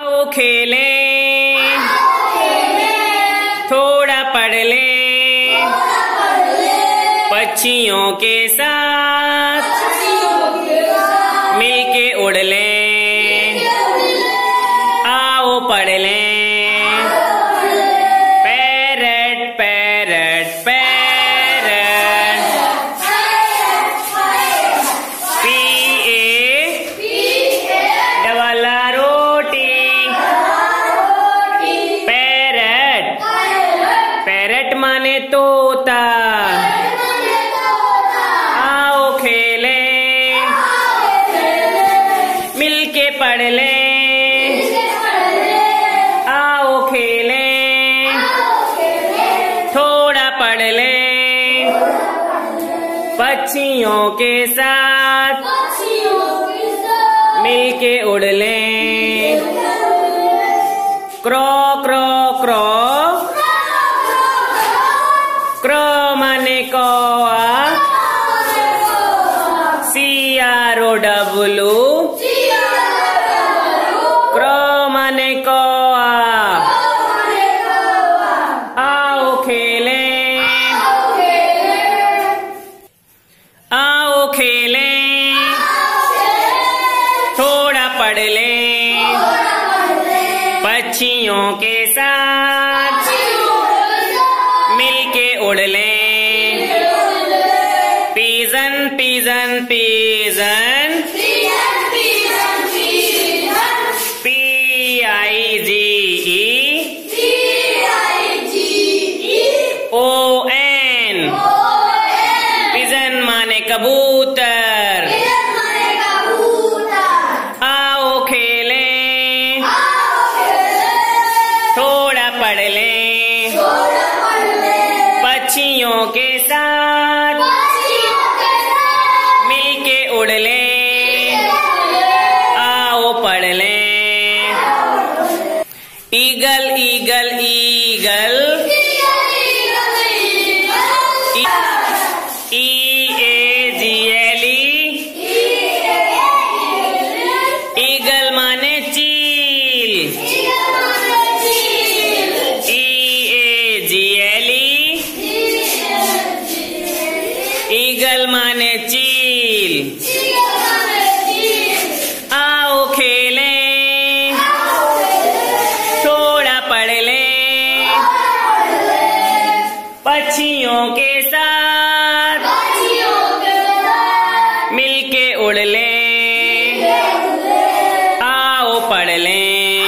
आओ खेले, थोड़ा पढ़ ले, पक्षियों के साथ मिलके उड़ ले। आओ पढ़ ले, पैरट पैरट पैरट, रोटी, पैरट, पैरट माने तोता। आओ खेले, मिलके पढ़ ले, आओ खेले, थोड़ा पढ़ ले, पक्षियों के साथ मिलके उड़ ले। क्रो क्रो क्रो, क्रो माने कौआ, CROW, क्रो माने कौआ। आओ खेले, आओ खेले, थोड़ा पढ़ ले, पक्षियों के साथ मिलके उड़ ले। Pigeon pigeon pigeon, PIGEON, pigeon माने कबूतर। आओ खेले, थोड़ा पढ़ ले, पक्षियों के साथ मिलके उड़ ले। आओ पढ़ ले। Eagle eagle eagle, EAGLE, eagle माने चील। EAGLE, ईगल माने चील। आओ खेले, थोड़ा पढ़ ले, पक्षियों के साथ मिलके उड़ ले। आओ पढ़ ले।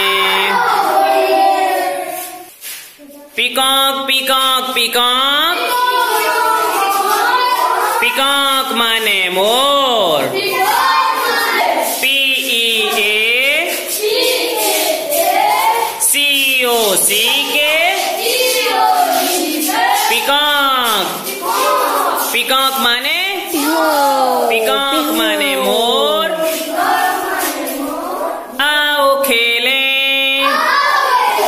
पिकॉक पिकॉक पिकॉक, पिकॉक माने मोर। PEACOC, peacock. पिकॉक माने, पिकॉक माने मोर। आओ खेले,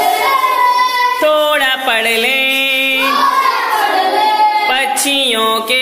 थोड़ा पढ़ ले, पक्षियों के